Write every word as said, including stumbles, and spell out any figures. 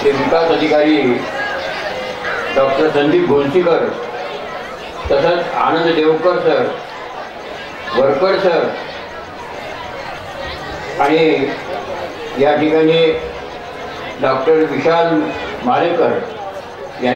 ते विकास अधिकारी डॉक्टर संदीप घोणसीकर, तसंच आनंद देवकर सर, वरकर सर आणि या ठिकाणी डॉक्टर विशाल मालेकर